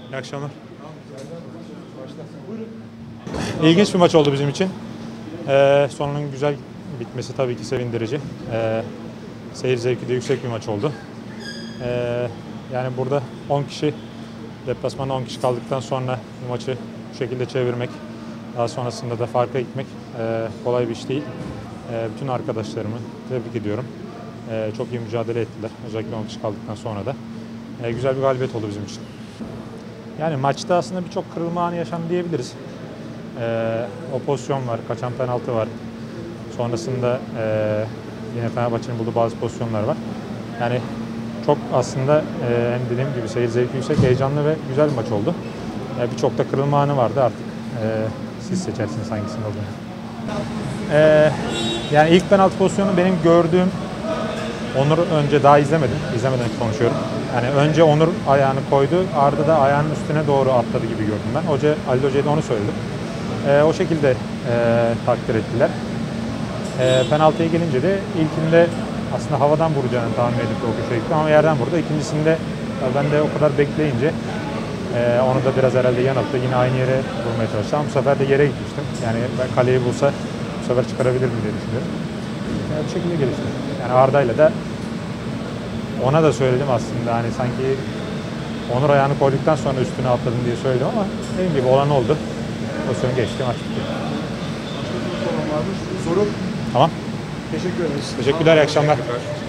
İyi akşamlar. İlginç bir maç oldu bizim için. Sonunun güzel bitmesi tabii ki sevindirici. Seyir zevki de yüksek bir maç oldu. Yani burada 10 kişi, deplasmanda 10 kişi kaldıktan sonra bu maçı bu şekilde çevirmek, daha sonrasında da farka gitmek kolay bir iş değil. Bütün arkadaşlarımı tebrik ediyorum. Çok iyi mücadele ettiler. Özellikle 10 kişi kaldıktan sonra da. Güzel bir galibiyet oldu bizim için. Yani maçta aslında birçok kırılma anı yaşandı diyebiliriz. O pozisyon var, kaçan penaltı var. Sonrasında yine Fenerbahçe'nin bulduğu bazı pozisyonlar var. Yani çok aslında dediğim gibi seyir zevki yüksek, heyecanlı ve güzel bir maç oldu. Birçok da kırılma anı vardı artık. Siz seçersiniz hangisini olduğunu. Yani ilk penaltı pozisyonu benim gördüğüm, Onur önce daha izlemedim. İzlemeden konuşuyorum. Yani önce Onur ayağını koydu. Arda da ayağının üstüne doğru atladı gibi gördüm ben. Ali Hoca'ya da onu söyledim. O şekilde takdir ettiler. Penaltıya gelince de ilkinde aslında havadan vuracağını tahmin edip o köşeye gitti ama yerden vurdu. İkincisinde ben de o kadar bekleyince onu da biraz herhalde yanılttı. Yine aynı yere vurmaya çalıştım. Bu sefer de yere gitmiştim. Yani ben kaleyi bulsa bu sefer çıkarabilir mi diye düşünüyorum. Bu şekilde gelişti. Yani Arda'yla da ona da söyledim aslında, hani sanki Onur ayağını koyduktan sonra üstüne atladım diye söyledim ama dediğim gibi olan oldu. Pozisyon geçti, maç bitti. Soru. Tamam. Teşekkür ederiz. Teşekkürler, iyi akşamlar.